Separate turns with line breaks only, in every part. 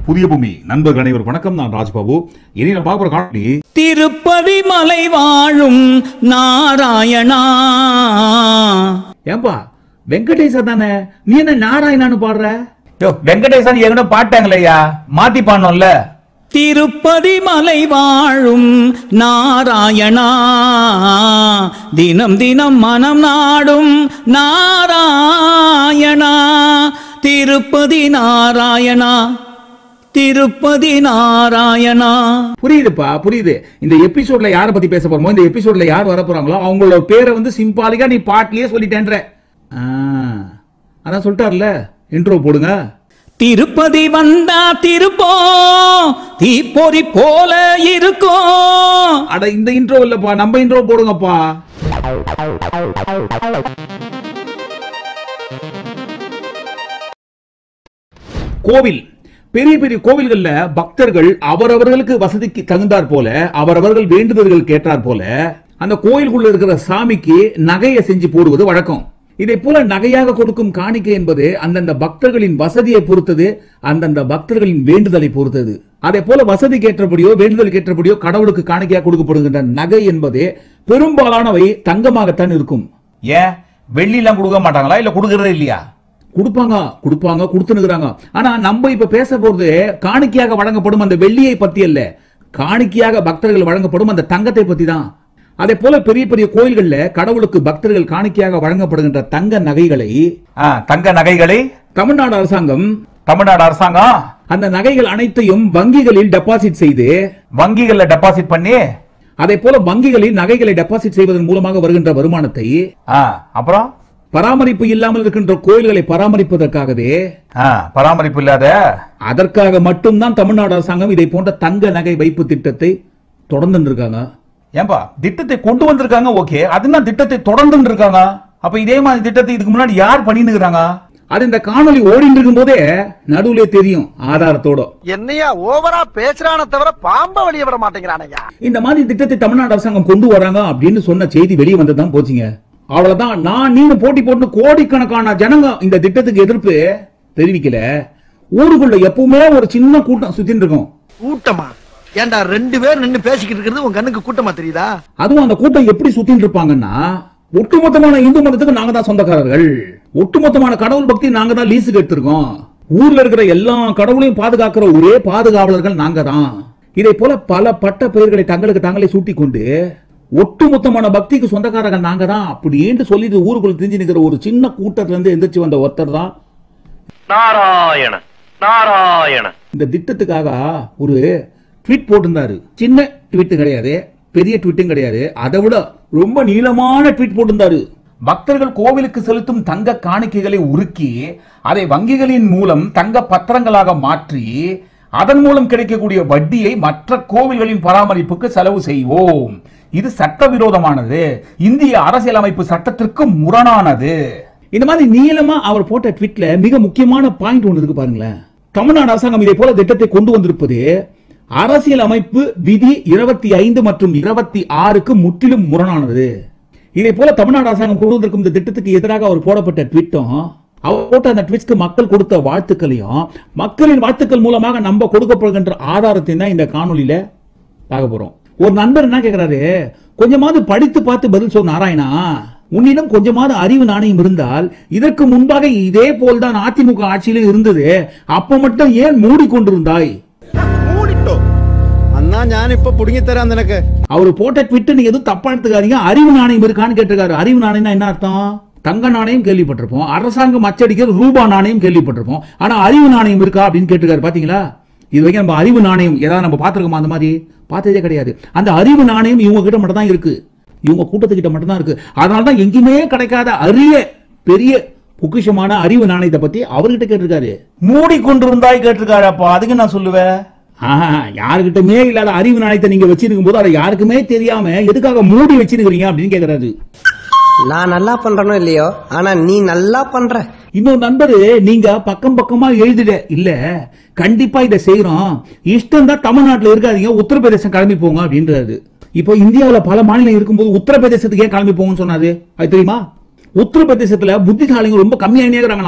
புதிய பூமி நண்பர்கள் அனைவருக்கும் வணக்கம். நான் ராஜ்பாபு. இனி நான் பார்க்குற காணொளி
திருப்பதி மலை வாழும் நாராயணா.
ஏன்பா வெங்கடேசா தானே, நீ என்ன நாராயணான்னு பாடுற?
வெங்கடேசன் ஏற்கனவே பாட்டாங்களையா, மாத்தி பாடணும்ல.
திருப்பதி மலை வாழும் நாராயணா, தினம் தினம் மனம் நாடும் நாராயணா. திருப்பதி நாராயணா, திருப்பதி நாராயணா.
புரியுதுப்பா, புரியுது. இந்த எபிசோட்ல யாரை பத்தி பேச போறோமோ, இந்த எபிசோட்ல யார் வர போறாங்களோ அவங்களோட பேரை வந்து சிம்பாலிக்கா நீ பாட்டிலேயே சொல்லிட்டேன்ற. அதான் சொல்லிட்டார்ல, இன்ட்ரோ போடுங்க.
திருப்பதி வந்தா திருப்போம், தீப்பொறி போல இருக்கும்.
அட இந்த இன்ட்ரோ இல்லப்பா, நம்ம இன்ட்ரோ போடுங்கப்பா. கோவில், பெரிய பெரிய கோவில்கள்ல பக்தர்கள் அவரவர்களுக்கு வசதிக்கு தகுந்தாற் போல, அவரவர்கள் வேண்டுதல்கள் கேட்டார் போல அந்த கோயிலுக்குள்ள இருக்கிற சாமிக்கு நகையை செஞ்சு போடுவது வழக்கம். இதை போல நகையாக கொடுக்கும் காணிக்கை என்பது அந்தந்த பக்தர்களின் வசதியை பொறுத்தது, அந்தந்த பக்தர்களின் வேண்டுதலை பொறுத்தது. அதே போல வசதிக்கு ஏற்றபடியோ வேண்டுதலுக்கு ஏற்றபடியோ கடவுளுக்கு காணிக்கையாக கொடுக்கப்படுகின்ற நகை என்பது பெரும்பாலானவை தங்கமாகத்தான் இருக்கும்.
ஏன் வெள்ளி எல்லாம் கொடுக்க மாட்டாங்களா, இல்ல கொடுக்கறதே இல்லையா?
கொடுப்பாங்க, கொடுத்துனுக்குறாங்க. ஆனா நம்ம இப்ப பேச போறது காணிக்கையாக வழங்கப்படும் அந்த வெள்ளியை பத்தி அல்ல, காணிக்கையாக பக்தர்கள் வழங்கப்படும் அந்த தங்கத்தை பத்தி தான். அதே போல பெரிய பெரிய கோயில்கள்ல கடவுளுக்கு பக்தர்கள் காணிக்கையாக வழங்கப்படுகின்ற தங்க நகைகளை தமிழ்நாடு அரசாங்கம் அந்த நகைகள் அனைத்தையும் வங்கிகளில் டெபாசிட் செய்து,
வங்கிகள்ல டெபாசிட் பண்ணி,
அதே போல வங்கிகளில் நகைகளை டெபாசிட் செய்வதன் மூலமாக வருகின்ற வருமானத்தை
அப்புறம்
பராமரிப்பு இல்லாமல் இருக்கின்ற கோயில்களை பராமரிப்பதற்காகவே,
பராமரிப்பு இல்லாத
அதற்காக மட்டும்தான் தமிழ்நாடு அரசாங்கம் இதை போன்ற தங்க நகை வைப்பு திட்டத்தை தொடர்ந்து இருக்காங்க.
ஏன்பா திட்டத்தை கொண்டு வந்திருக்காங்க, ஓகே, அதுதான் திட்டத்தை தொடர்ந்து இருக்காங்க. அப்ப இதே மாதிரி திட்டத்தை இதுக்கு முன்னாடி யார் பண்ணிட்டு இருக்காங்க?
அது இந்த காணொலி ஓடிட்டு இருக்கும் போதே நடுவுல தெரியும் ஆதாரத்தோட.
என்னையா ஓவரா பேசுறான தவிர பாம்ப வெளியே விட மாட்டேங்கிறானையா.
இந்த மாதிரி திட்டத்தை தமிழ்நாடு அரசாங்கம் கொண்டு வராங்க அப்படின்னு சொன்ன செய்தி வெளியே வந்ததான் போச்சுங்க. அவ்வளவுதான். நான் நீங்க போட்டி போட்டு கோடிக்கணக்கான ஜனங்க இந்த திட்டத்துக்கு எதிர்ப்பு தெரிவிக்கல. ஊருக்குள்ள எப்பவுமே ஒரு சின்ன கூட்டம் சுத்தின்னு இருக்கும்.
கூட்டமா? ஏண்டா ரெண்டு பேர் நின்னு பேசிக்கிட்டு இருக்கிறது உங்க கண்ணுக்கு கூட்டமா தெரியுதா?
அதுவும் அந்த கூட்டம் எப்படி சுத்தின்னு இருப்பாங்கன்னா, ஒட்டுமொத்தமான இந்து மதத்துக்கு நாங்க தான் சொந்தக்காரர்கள், ஒட்டுமொத்தமான கடவுள் பக்தி நாங்க தான் லீஸுக்கு எடுத்திருக்கோம், ஊர்ல இருக்கிற எல்லா கடவுளையும் பாதுகாக்கிற ஒரே பாதுகாவலர்கள் நாங்க தான். இதை போல பல பட்ட பெயர்களை தங்களுக்கு தாங்களே சூட்டி கொண்டு ஒட்டுமொத்தமான பக்திக்கு சொந்தக்காரர்கள் நாங்க தான் அப்படின்னு சொல்லிட்டு ஊருக்குள்ள தெரிஞ்சு நிற்கிற ஒரு சின்ன கூட்டத்துல இருந்து எந்திரிச்சு வந்த ஒருத்தர் தான்
நாராயண.
இந்த திட்டத்துக்காக ஒரு ட்வீட் போட்டிருந்தாரு. சின்ன ட்வீட் கிடையாது, பெரிய ட்வீட்டும் கிடையாது, அதை விட ரொம்ப நீளமான ட்வீட் போட்டிருந்தாரு. பக்தர்கள் கோவிலுக்கு செலுத்தும் தங்க காணிக்கைகளை உருக்கி அதை வங்கிகளின் மூலம் தங்க பத்திரங்களாக மாற்றி அதன் மூலம் கிடைக்கக்கூடிய வட்டியை மற்ற கோவில்களின் பராமரிப்புக்கு செலவு செய்வோம். இது சட்டவிரோதமானது, இந்திய அரசியலமைப்பு சட்டத்திற்கு முரணானது. இந்த மாதிரி நீளமா அவர் போட்ட ட்வீட்ல மிக முக்கியமான பாயிண்ட் ஒன்று இருக்கு பாருங்களேன். தமிழ்நாடு அரசாங்கம் இதே போல திட்டத்தை கொண்டு வந்திருப்பது அரசியல் அமைப்பு விதி 25 மற்றும் 26க்கு முற்றிலும் முரணானது. இதே போல தமிழ்நாடு அரசாங்கம் கொண்டு வந்திருக்கும் இந்த திட்டத்துக்கு எதிராக அவர் போடப்பட்ட ட்வீட்டும், அவர் போட்ட அந்த ட்வீட்ஸ்க்கு மக்கள் கொடுத்த வாழ்த்துக்களையும், மக்களின் வாழ்த்துக்கள் மூலமாக நம்ம கொடுக்கப்படுகின்ற ஆதாரத்தை தான் இந்த காணொலியில பார்க்க போறோம். ஒரு நண்பர் என்ன கேட்கிறாரு, கொஞ்சமாவது படித்து பார்த்து பதில் சொல் நாராயணா, உன்னிடம் கொஞ்சமாவது அறிவு நாணயம் இருந்தால் இதற்கு முன்பாக இதே போல்தான் அதிமுக ஆட்சியிலும் இருந்தது, அப்ப மட்டும் ஏன் மூடிக்கொண்டிருந்தாய்? அவரு போட்ட ட்வீட் நீங்க எதுவும் தப்பா எடுத்துக்காதீங்க. அறிவு நாணயம் இருக்கான்னு கேட்டிருக்காரு. அறிவு நாணயம் என்ன அர்த்தம்? தங்க நாணயம் கேள்விப்பட்டிருப்போம், அரசாங்கம் அச்சடிக்கிற ரூபா நாணயம் கேள்விப்பட்டிருப்போம், ஆனா அறிவு நாணயம் இருக்கா அப்படின்னு கேட்டிருக்காரு. பாத்தீங்களா, இது வரைக்கும் நம்ம அறிவு நாணயம் ஏதாவது நம்ம பார்த்திருக்கோமா? அந்த மாதிரி பார்த்ததே கிடையாது. அந்த அறிவு நாணயம் இவங்க கிட்ட மட்டும் தான் இருக்கு, இவங்க கூட்டத்துக்கிட்ட மட்டும் தான் இருக்கு. அதனாலதான் எங்கேயுமே கிடைக்காத அரிய பெரிய பொக்கிஷமான அறிவு நாணயத்தை பத்தி அவர்கிட்ட கேட்டிருக்காரு.
மூடிக்கொண்டிருந்தாய் கேட்டிருக்காரு. அப்ப அதுக்கு நான் சொல்லுவேன்,
யாருக்கிட்டமே இல்லாத அறிவு நாணயத்தை நீங்க வச்சிருக்கும் போது அதை யாருக்குமே தெரியாம எதுக்காக மூடி வச்சிருக்கீங்க அப்படின்னு கேக்குறாரு.
நான் நல்லா பண்றனோ இல்லையோ, ஆனா நீ நல்லா பண்ற.
இன்னொரு நண்பரு, நீங்க பக்கம் பக்கமா எழுதிட இல்ல, கண்டிப்பா இதை செய்யறோம், இஷ்டம் தான் தமிழ்நாட்டில் இருக்காதீங்க, உத்தரப்பிரதேசம் கிளம்பி போங்க அப்படின்றாரு. இப்போ இந்தியாவில் பல மாநிலம் இருக்கும்போது உத்தரப்பிரதேசத்துக்கு ஏன் கிளம்பி போங்கன்னு சொன்னாரு அது தெரியுமா? உத்தரப்பிரதேசத்துல புத்திசாலிங்க ரொம்ப கம்மியாயினே இருக்கிறாங்களாம்.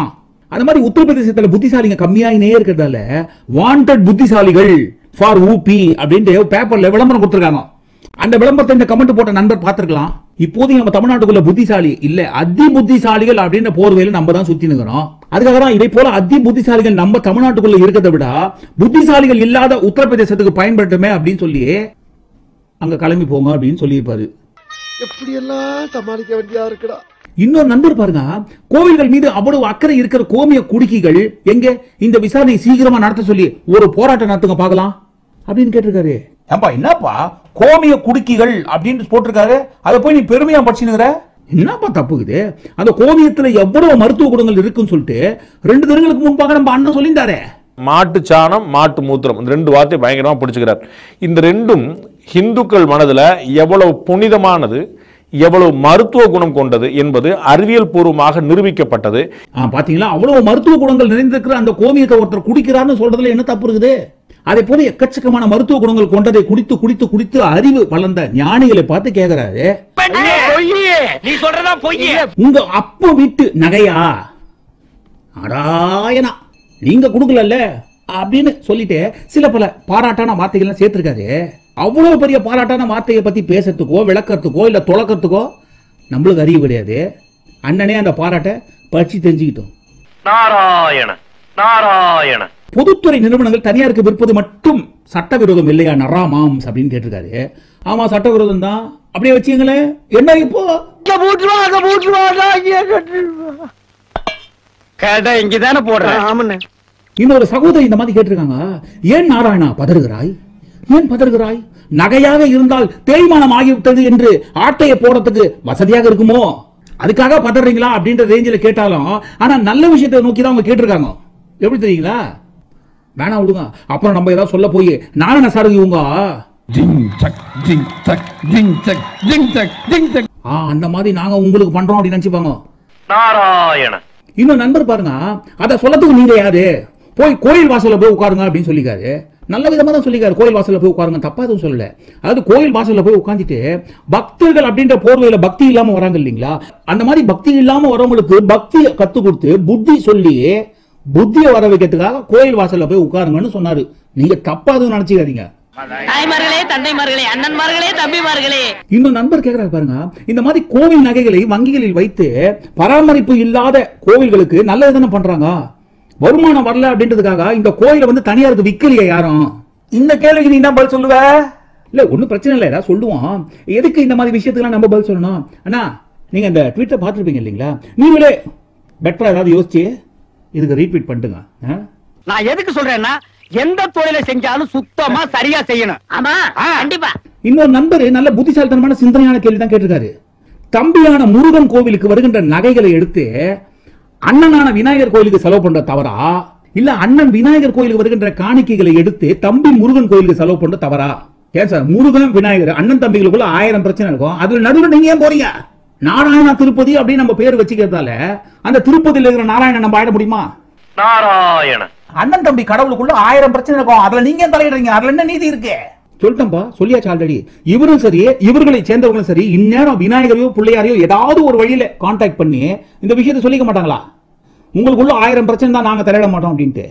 அந்த மாதிரி உத்தரப்பிரதேசத்துல புத்திசாலிங்க கம்மியாயினே இருக்கிறதால வாண்டட் புத்திசாலிகள் ஃபார் ஊபி அப்படின்ட்டு பேப்பர்ல விளம்பரம் கொடுத்திருக்காங்க. அந்த விளம்பரத்தை இந்த கமெண்ட் போட்ட நண்பர் பார்த்திருக்கலாம். இப்போதைக்கு நம்ம தமிழ்நாட்டுக்குள்ள புத்திசாலி இல்ல அதி புத்திசாலிகள் அப்படின்ற போர்வையில நம்ம தான் சுத்தி நிக்கிறோம். அதுக்காக தான் இதை போல அதி புத்திசாலிகள் நம்ம தமிழ்நாட்டுக்குள்ள இருக்கிறத விட புத்திசாலிகள் இல்லாத உத்தரப்பிரதேசத்துக்கு பயன்படுத்துமே அப்படின்னு சொல்லி அங்க கிளம்பி போங்க அப்படின்னு சொல்லியிருப்பாரு.
எப்படி எல்லாம் சமாளிக்க வேண்டியதா இருக்குடா.
இன்னொரு நண்பர் பாருங்க, கோவில்கள் மீது அவ்வளவு அக்கறை இருக்கிற கோமிய குடுக்கிகள் எங்க இந்த விசாரணை சீக்கிரமா நடத்த சொல்லி ஒரு போராட்டம் நடத்துங்க பார்க்கலாம் அப்படின்னு கேட்டிருக்காரு.
ஏன்பா என்னப்பா கோமிய குடுக்கிகள் அப்படின்னு போட்டிருக்காரு, அதை போய் நீ பெருமையா படிச்சுனுங்கிற?
என்னப்பா தப்புக்குது? அந்த கோமியத்துல எவ்வளவு மருத்துவ குணங்கள் இருக்குன்னு சொல்லிட்டு 2 தினங்களுக்கு முன்பாக நம்ம அண்ணன் சொல்லியிருந்தாரே.
மாட்டு சாணம் மாட்டு மூத்திரம் இந்த 2 வார்த்தை பயங்கரமா பிடிச்சுக்கிறார். இந்த 2ம் இந்துக்கள் மனதுல எவ்வளவு புனிதமானது, எவ்வளவு மருத்துவ குணம் கொண்டது என்பது அறிவியல் பூர்வமாக நிரூபிக்கப்பட்டது.
பாத்தீங்களா, அவ்வளவு மருத்துவ குணங்கள் நிறைந்திருக்கிற அந்த கோமியத்தை ஒருத்தர் குடிக்கிறான்னு சொல்றதுல என்ன தப்பு இருக்குது? அதே போல எக்கச்சக்கமான மருத்துவ குணங்கள் கொண்டதை குடித்து குடித்து குடித்து அறிவு வளர்ந்த ஞானிகளை பார்த்து கேட்கிறாரு, உங்க அப்ப வீட்டு நகையா அடாயனா நீங்க கொடுக்கல அப்படின்னு சொல்லிட்டு சில பல பாராட்டான வார்த்தைகள் சேர்த்திருக்காரு. அவ்வளவு பெரிய பாராட்டான வார்த்தையை பத்தி பேசுறதுக்கோ விளக்கறதுக்கோ இல்ல தொலைக்கிறதுக்கோ நம்மளுக்கு அறிவு கிடையாது. அண்ணனே அந்த பாராட்டை படிச்சு தெரிஞ்சுக்கிட்டோம்.
நாராயண நாராயண.
பொதுத்துறை நிறுவனங்கள் தனியாருக்கு விற்பது மட்டும் சட்டவிரோதம் இல்லையா நராமாம்ஸ் அப்படின்னு கேட்டிருக்காரு. ஆமா சட்டவிரோதம் தான். அப்படியே வச்சுங்களேன். என்ன இப்போ
இங்கதானே போடுறேன்.
இன்னொரு சகோதரி இந்த மாதிரி கேட்டிருக்காங்க, ஏன் நாராயணா பதறுகிறாய், ஏன் பதறுகிறாய்? நகையாக இருந்தால் தேய்மானம் ஆகிவிட்டது என்று ஆட்டையை போடுறதுக்கு வசதியாக இருக்குமோ, அதுக்காக பதறீங்களா அப்படின்ற ரேஞ்சில் கேட்டாலும் ஆனா நல்ல விஷயத்தை நோக்கி தான் அவங்க கேட்டிருக்காங்க. எப்படி தெரியுங்களா? வேணா விடுங்க, அப்புறம் நம்ம ஏதாவது சொல்ல போய் நாராயண சார் இவங்க அந்த மாதிரி நாங்க உங்களுக்கு பண்றோம் அப்படின்னு நினைச்சுப்பாங்க.
நாராயண.
இன்னும் நண்பர் பாருங்க, அத சொல்லத்துக்கு நீங்க யாரு, போய் கோயில் வாசல்ல போய் உட்காருங்க அப்படின்னு சொல்லிக்காரு. நல்ல விதமா தான் சொல்லிக்காரு, கோயில் வாசல்ல போய் உட்காருங்க, தப்பா எதுவும் சொல்லல. அதாவது கோயில் வாசல்ல போய் உட்காந்துட்டு பக்தர்கள் அப்படின்ற போர்வையில பக்தி இல்லாம வராங்க இல்லீங்களா, அந்த மாதிரி பக்தி இல்லாம வரவங்களுக்கு பக்தியை கத்து கொடுத்து புத்தி சொல்லி புத்தியை வர வைக்கிறதுக்காக கோயில் வாசல்ல போய் உட்காருங்கன்னு சொன்னாரு. நீங்க தப்பா எதுவும் நினைச்சுக்காதீங்க.
தாய்மார்களே, தந்தைமார்களே, அண்ணன்மார்களே, தம்பிமார்களே.
இன்னும் நண்பர் கேட்கிறாரு பாருங்க, இந்த மாதிரி கோவில் நகைகளை வங்கிகளில் வைத்து பராமரிப்பு இல்லாத கோவில்களுக்கு நல்லதுதானே பண்றாங்க, வருமானம் வரல அப்படின்றதுக்காக இந்த கோயிலை வந்து தனியாருக்கு விக்கலையா யாரும்?
இந்த கேள்விக்கு நீ என்ன பதில் சொல்லுவ?
இல்ல ஒன்னும் பிரச்சனை இல்லை, ஏதாவது சொல்லுவோம். எதுக்கு இந்த மாதிரி விஷயத்துக்கு நம்ம பதில் சொல்லணும்? அண்ணா நீங்க இந்த ட்வீட்டை பார்த்துருப்பீங்க இல்லைங்களா, நீங்களே பெட்டரா ஏதாவது யோசிச்சு இதுக்கு ரீட்வீட் பண்ணுங்க.
நான் எதுக்கு சொல்றேன்னா, எந்த தொழிலை செஞ்சாலும் சுத்தமா சரியா செய்யணும்.
ஆமா, கண்டிப்பா.
இன்னொரு நண்பர் நல்ல புத்திசாலித்தனமான சிந்தனையான கேள்வி தான் கேட்டிருக்காரு. தம்பியான முருகன் கோவிலுக்கு வருகின்ற நகைகளை எடுத்து அண்ணனான விநாயகர் கோயிலுக்கு செலவு பண்ற தவறா, இல்ல அண்ணன் விநாயகர் கோயிலுக்கு வருகின்ற காணிக்கைகளை எடுத்து தம்பி முருகன் கோயிலுக்கு செலவு பண்ற தவறா? ஏன் சார், முருகன் விநாயகர் அண்ணன் தம்பிகளுக்குள்ள 1000 பிரச்சனை இருக்கும், அதுல நடுவில் நீங்க ஏன் போறீங்க? நாராயணா திருப்பதி அப்படின்னு நம்ம பேர் வச்சுக்கிறதால அந்த திருப்பதியில் இருக்கிற நாராயணன் நம்ம ஆயிட முடியுமா?
நாராயண.
அண்ணன் தம்பி கடவுளுக்குள்ள 1000 பிரச்சனை இருக்கும், அதுல நீங்க தலையிடுறீங்க, அதுல என்ன நீதி இருக்கு?
சொல்லிட்டம்பா, சொல்லியாச்சு ஆல்ரெடி. இவரும் சரி இவர்களை சேர்ந்தவங்களும் சரி இந்நேரம் விநாயகரையோ பிள்ளையாரையோ ஏதாவது ஒரு வழியில கான்டாக்ட் பண்ணி இந்த விஷயத்தை சொல்லிக்க மாட்டாங்களா? உங்களுக்குள்ள 1000 பிரச்சனை தான், நாங்க தலையிட மாட்டோம் அப்படின்ட்டு.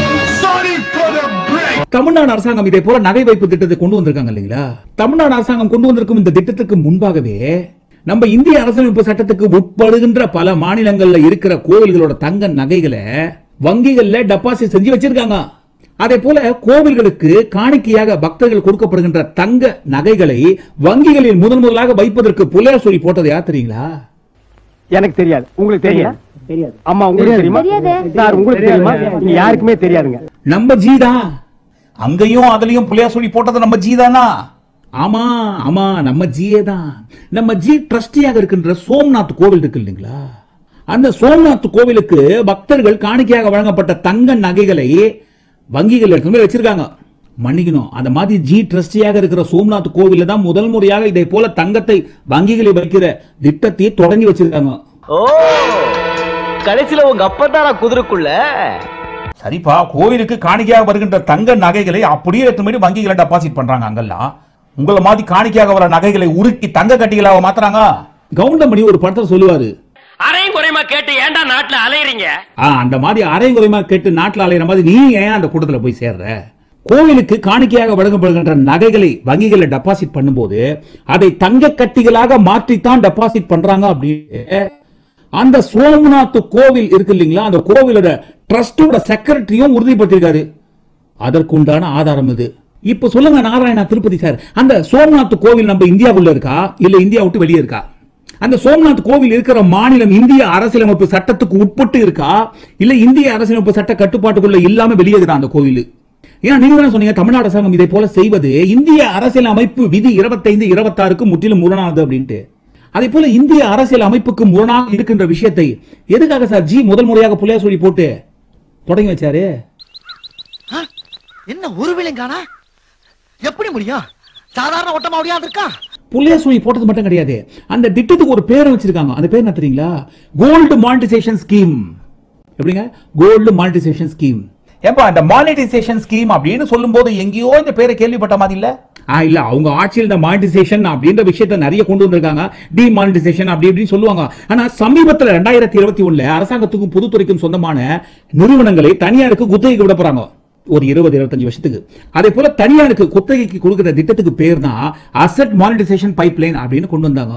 தமிழ்நாடு அரசாங்கம் இதே போல நகை வைப்பு திட்டத்தை கொண்டு வந்திருக்காங்க இல்லைங்களா. தமிழ்நாடு அரசாங்கம் கொண்டு வந்திருக்கும் இந்த திட்டத்துக்கு முன்பாகவே நம்ம இந்திய அரசியலமைப்பு சட்டத்துக்கு உட்படுகின்ற பல மாநிலங்கள்ல இருக்கிற கோவில்களோட தங்க நகைகளை வங்கிகள்ல டெபாசிட் செஞ்சு வச்சிருக்காங்க. அதே போல கோவில்களுக்கு காணிக்கையாக பக்தர்கள் கொடுக்கப்படுகின்ற தங்க நகைகளை வங்கிகளில் முதலாக வைப்பதற்கு புலையார் சொல்லி போட்டது யார் தெரியுங்களா?
எனக்கு தெரியாது. உங்களுக்கு தெரியும்? தெரியாது. அம்மா உங்களுக்கு தெரியுமா? சார் உங்களுக்கு தெரியுமா? யாருக்குமே தெரியாதுங்க.
நம்ம ஜீதான்.
அங்கேயும் அதுலயும் புலையார் சொல்லி போட்டது நம்ம ஜீதானா?
ஆமா ஆமா, நம்ம ஜியே தான். நம்ம ஜி ட்ரஸ்டியாக இருக்கின்ற சோம்நாத் கோவில் இருக்கு இல்லைங்களா, அந்த சோம்நாத் கோவிலுக்கு பக்தர்கள் காணிக்கையாக வழங்கப்பட்ட தங்க நகைகளை வங்கிகள் எடுத்து வச்சிருக்காங்க. மன்னிக்கணும், அந்த மாதிரி ஜி ட்ரஸ்டியாக இருக்கிற சோம்நாத் கோவில தான் முதல் முறையாக இதை போல தங்கத்தை வங்கிகளில் வைக்கிற திட்டத்தை தொடங்கி வச்சிருக்காங்க.
ஓ, கடைசியில உங்க அப்பா குதிரைக்குள்ள.
சரிப்பா, கோவிலுக்கு காணிக்கையாக வருகின்ற தங்க நகைகளை அப்படியே எடுத்து வங்கிகளை டெபாசிட் பண்றாங்க. அங்கெல்லாம் உங்களை மாதிரி காணிக்கையாக வர நகைகளை உருக்கி தங்க கட்டிகளாக மாத்துறாங்க.
கவுண்டமணி ஒரு படத்தில் சொல்லுவாரு,
அரையும் குறையுமா கேட்டு ஏன்டா நாட்டுல அலையறீங்க?
அந்த மாதிரி அரையும் குறையுமா கேட்டு நாட்டுல அலையிற மாதிரி நீ ஏன் அந்த கூட்டத்துல போய் சேர்ற? கோவிலுக்கு காணிக்கையாக வழங்கப்படுகின்ற நகைகளை வங்கிகளில் டெபாசிட் பண்ணும்போது அதை தங்க கட்டிகளாக மாற்றித்தான் டெபாசிட் பண்றாங்க அப்படின்னு அந்த சோமநாத் கோவில் இருக்கு இல்லீங்களா, அந்த கோவிலோட ட்ரஸ்டோட செக்ரட்டரியும் உறுதிப்படுத்திருக்காரு. அதற்குண்டான ஆதாரம் இது. இப்ப சொல்லுங்க நாராயணா திருப்பதி சார், அந்த சோமநாத் கோவில் நம்ம இந்தியாவுக்குள்ள இருக்கா இல்ல இந்தியா விட்டு வெளியே இருக்கா? அந்த சோமநாத் கோவில் இருக்கிற மாநிலம் இந்திய அரசியலமைப்பு சட்டத்துக்கு உட்பட்டு இருக்கா இல்ல இந்திய அரசியலமைப்பு சட்ட கட்டுப்பாட்டுக்குள்ள இல்லாம வெளியே இருக்கா அந்த கோவில்? ஏன்னா நீங்க என்ன சொன்னீங்க, தமிழ்நாடு அரசாங்கம் இதை போல செய்வது இந்திய அரசியல் அமைப்பு விதி 25-26க்கு முற்றிலும் முரணானது அப்படின்ட்டு. அதே போல இந்திய அரசியல் அமைப்புக்கு முரணாக இருக்கின்ற விஷயத்தை எதுக்காக சார் ஜி முதல் முறையாக புள்ளையா சொல்லி போட்டு தொடங்கி வச்சாரு?
என்ன ஒரு விலங்கானா எப்படி முடியும்? சாதாரண ஓட்டமா முடியாது இருக்கா?
புள்ளையா சொல்லி போட்டது மட்டும் கிடையாது, அந்த திட்டத்துக்கு ஒரு பேரை வச்சிருக்காங்க. அந்த பேர் என்ன தெரியுங்களா? Gold monetization scheme. எப்படிங்க கோல்டு மானிட்டைசேஷன் ஸ்கீம்?
ஏப்பா இந்த மானிட்டைசேஷன் ஸ்கீம் அப்படின்னு சொல்லும்போது எங்கேயோ இந்த பேரை கேள்விப்பட்ட மாதிரி இல்ல?
இல்ல, அவங்க ஆட்சியில் இந்த மானிட்டைசேஷன் அப்படின்ற விஷயத்தை நிறைய கொண்டு வந்திருக்காங்க. டிமானிட்டைசேஷன் அப்படி இப்படின்னு சொல்லுவாங்க. ஆனா சமீபத்தில் 2021 அரசாங்கத்துக்கும் பொதுத்துறைக்கும் சொந்தமான நிறுவனங்களை தனியாருக்கு குத்தகைக்கு விட போறாங்க ஒரு 20-25 வருஷத்துக்கு. அதே போல தனியாருக்கு குத்தகைக்கு கொடுக்கிற திட்டத்துக்கு பேர் தான் அசெட் மானிட்டைசேஷன் பைப்லைன் அப்படின்னு கொண்டு வந்தாங்க.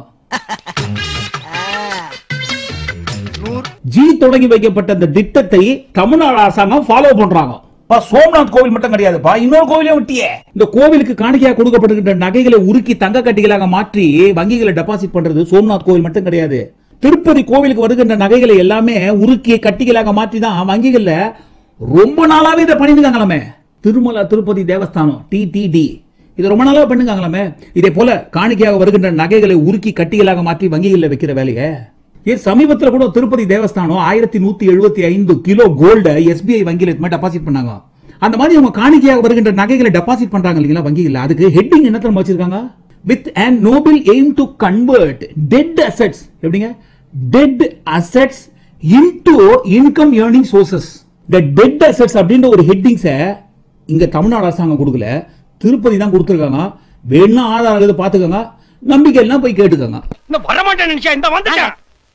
ஜி தொடங்கி வைக்கப்பட்ட இந்த திட்டத்தை தமிழ்நாடு அரசாங்கம் ஃபாலோ பண்றாங்க.
சோம்நாத் கோவில் மட்டும் கிடையாதுப்பா, இன்னொரு கோவிலே விட்டியே.
இந்த கோவிலுக்கு காணிக்கையாக கொடுக்கப்படுகின்ற நகைகளை உருக்கி தங்க கட்டிகளாக மாற்றி வங்கிகளை டெபாசிட் பண்றது சோம்நாத் கோவில் மட்டும் கிடையாது. திருப்பதி கோவிலுக்கு வருகின்ற நகைகளை எல்லாமே உருக்கி கட்டிகளாக மாற்றி தான் வங்கிகள்ல ரொம்ப நாளாவே இதை பண்ணிருக்காங்களாமே. திருமலா திருப்பதி தேவஸ்தானம் டிடிடி இது ரொம்ப நாளாவே பண்ணிருக்காங்களாமே. இதே போல காணிக்கையாக வருகின்ற நகைகளை உருக்கி கட்டிகளாக மாற்றி வங்கிகளில் வைக்கிற வேலையை சமீபத்தில் கூட Tirupati Devasthanam 1175 kilo gold SBI வங்கியில டெபாசிட் பண்ணாங்க. அந்த மாதிரி அவங்க காணிக்கையாக வருகின்ற நகைகளை டெபாசிட் பண்றாங்க இல்லைங்களா வங்கியில், அதுக்கு ஹெட்டிங் என்ன தெரியுமா வச்சிருக்காங்க? With an noble aim to convert dead assets, எப்படிங்க dead assets into income earning sources. the dead assets அப்படின்ற ஒரு ஹெட்டிங்ஸை இங்க தமிழ்நாடு அரசாங்கம் கொடுக்கல, திருப்பதி தான் கொடுத்துருக்காங்க. வேணா ஆதாரம் பார்த்துக்கோங்க, நம்பிக்கை எல்லாம் போய் கேட்டுக்கோங்க.
வரமாட்டேன் நினைச்சா இந்த வந்துட்டேன்.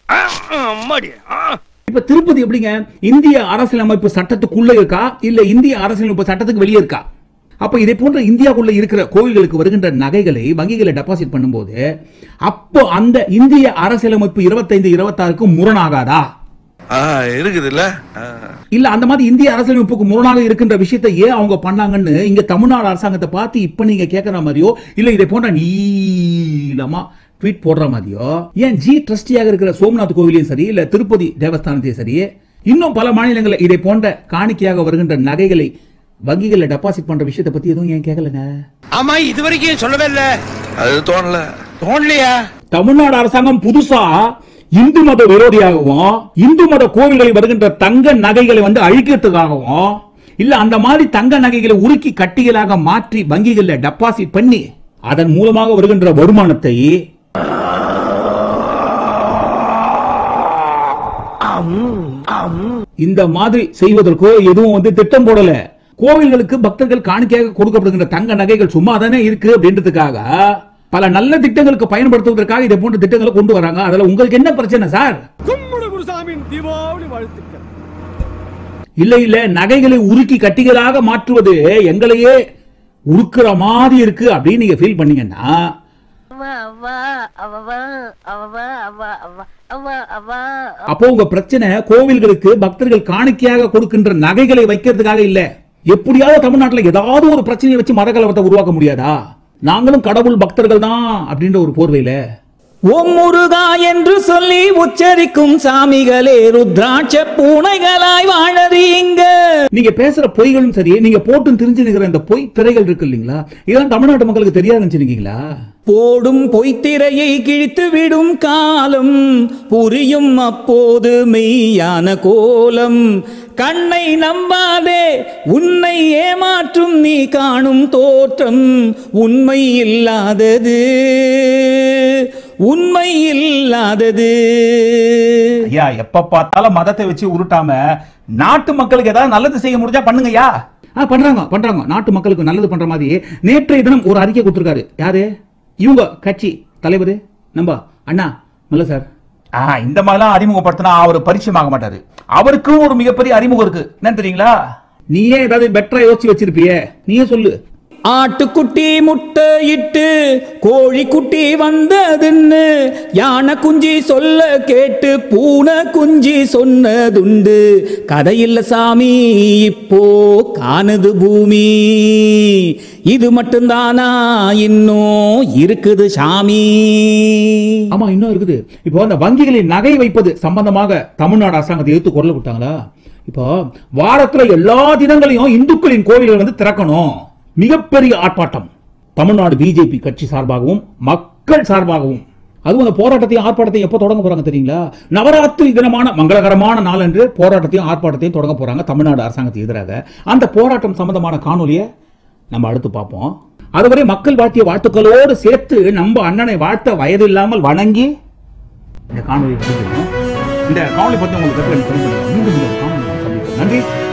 இப்ப திருப்பதி எப்படிங்க இந்திய அரசியலமைப்பு சட்டத்துக்குள்ள இருக்கா இல்ல இந்திய அரசியலமைப்பு சட்டத்துக்கு வெளியே இருக்கா? அப்ப இதே போன்ற இந்தியாவுக்குள்ள இருக்கிற கோவில்களுக்கு வருகின்ற நகைகளை வங்கிகளை டெபாசிட் பண்ணும்போது அப்போ அந்த இந்திய அரசியலமைப்பு 25-26க்கு முரணாகாதா?
இருக்குது இல்ல
இல்ல அந்த மாதிரி இந்திய அரசியலமைப்புக்கு முரணாக இருக்கின்ற விஷயத்தை ஏன் அவங்க பண்ணாங்கன்னு இங்க தமிழ்நாடு அரசாங்கத்தை பார்த்து இப்ப நீங்க கேட்கற மாதிரியோ இல்ல இதே போன்ற நீளமா ட்வீட் போடுற மாதிரியோ ஏன் ஜி ட்ரஸ்டியாக இருக்கிற சோம்நாத் கோவிலையும் சரி இல்ல திருப்பதி தேவஸ்தானத்தையும் சரி இன்னும் பல மாநிலங்களில் இதை போன்ற காணிக்கையாக வருகின்ற நகைகளை வங்கிகளில் டெபாசிட் பண்ற விஷயத்தை பத்தி எதுவும் ஏன் கேட்கலங்க?
ஆமா இதுவரைக்கும் சொல்லவே இல்ல. அது தோணலையா?
தமிழ்நாடு அரசாங்கம் புதுசா இந்து மத விரோதியாகவும் இந்து மத கோவில்களில் வருகின்ற தங்க நகைகளை அழிக்கிறதுக்காகவும் இல்ல அந்த மாதிரி தங்க நகைகளை உருக்கி கட்டிகளாக மாற்றி வங்கிகளில் டெபாசிட் பண்ணி அதன் மூலமாக வருகின்ற வருமானத்தை இந்த மாதிரி செய்வதற்கோ எதுவும் திட்டம் போடல. கோவில்களுக்கு பக்தர்கள் காணிக்கையாக கொடுக்கப்படுகின்ற தங்க நகைகள் சும்மா தானே இருக்கு அப்படின்றதுக்காக பல நல்ல திட்டங்களுக்கு பயன்படுத்துவதற்காக இதை போன்ற திட்டங்களை கொண்டு வராங்க. அதுல உங்களுக்கு என்ன பிரச்சனை சார்? இல்ல நகைகளை உருக்கி கட்டிகளாக மாற்றுவது எங்களையே உருக்குற மாதிரி இருக்கு அப்படின்னு நீங்க ஃபீல் பண்ணீங்கன்னா அப்போ உங்க பிரச்சனை கோவில்களுக்கு பக்தர்கள் காணிக்கையாக கொடுக்கின்ற நகைகளை வைக்கிறதுக்காக இல்ல. எப்படியாவது தமிழ்நாட்டில் ஏதாவது ஒரு பிரச்சனையை வச்சு மத கலவரத்தை உருவாக்க முடியாதா? நாங்களும் கடவுள் பக்தர்கள் தான் அப்படின்ற ஒரு போர்வையில
ஓம் முருகா என்று சொல்லி உச்சரிக்கும் சாமிகளே ருத்ராட்ச பூனைகளாய் வாழறீங்க.
நீங்க பேசுற பொய்களும் சரி, நீங்க போட்டு தெரிஞ்சு நிக்கிற இந்த பொய் திரைகள் இருக்கு இல்லீங்களா, இதெல்லாம் தமிழ்நாட்டு மக்களுக்கு தெரியாது நினைச்சிருக்கீங்களா?
போடும் பொய்த்திரையை கிழித்து விடும் காலம் புரியும் அப்போது மெய்யான கோலம். கண்ணை நம்பாதே உன்னை ஏமாற்றும் நீ காணும் தோற்றம் உண்மை இல்லாதது உண்மை இல்லாதது.
ஐயா எப்ப பார்த்தாலும் மதத்தை வச்சு உருட்டாம நாட்டு மக்களுக்கு ஏதாவது நல்லது செய்ய முடிஞ்சா பண்ணுங்கய்யா.
பண்றாங்க நாட்டு மக்களுக்கு நல்லது பண்ற மாதிரி நேற்றைய தினம் ஒரு அறிக்கை கொடுத்திருக்காரு. யாரு? இவங்க கட்சி தலைவர் நம்ம அண்ணா மல்ல சார்.
இந்த மாதிரிலாம் அறிமுகப்படுத்தினா அவர் பரிச்சயமாக மாட்டாரு. அவருக்கும் ஒரு மிகப்பெரிய அறிமுகம் இருக்கு. என்னன்னு தெரியுங்களா?
நீயே ஏதாவது பெட்டரா யோசிச்சு வச்சிருப்பியே, நீயே சொல்லு.
ஆட்டுக்குட்டி முட்டை இட்டு கோழி குட்டி வந்ததுன்னு யானை குஞ்சி சொல்ல கேட்டு பூனை குஞ்சி சொன்னதுண்டு. கதையில்ல சாமி இப்போ காணுது பூமி, இது மட்டும்தானா இன்னும் இருக்குது சாமி.
ஆமா, இன்னும் இருக்குது. இப்போ அந்த வங்கிகளில் நகை வைப்பது சம்பந்தமாக தமிழ்நாடு அரசாங்கத்தை எடுத்து குரல் கொடுத்தாங்களா? இப்போ வாரத்துல எல்லா தினங்களையும் இந்துக்களின் கோவில்கள் வந்து திறக்கணும். மிகப்பெரிய ஆர்ப்பாட்டம் தமிழ்நாடு பிஜேபி கட்சி சார்பாகவும் மக்கள் சார்பாகவும். அதுவும் அந்த போராட்டத்தையும் ஆர்ப்பாட்டத்தையும் எப்போ தொடங்க போறாங்க தெரியுங்களா? நவராத்திரி தினமான மங்களகரமான நாள் என்று போராட்டத்தையும் ஆர்ப்பாட்டத்தையும் தொடங்க போறாங்க தமிழ்நாடு அரசாங்கத்துக்கு எதிராக. அந்த போராட்டம் சம்பந்தமான காணொலியை நம்ம அடுத்து பார்ப்போம். அதுவரை மக்கள் வாழ்த்திய வாழ்த்துக்களோடு சேர்த்து நம்ம அண்ணனை வாழ்த்த வயது இல்லாமல் வணங்கி இந்த காணொலியை இந்த காணொலி பற்றி உங்களுக்கு மீண்டும் காணொலி சந்திப்போம். நன்றி.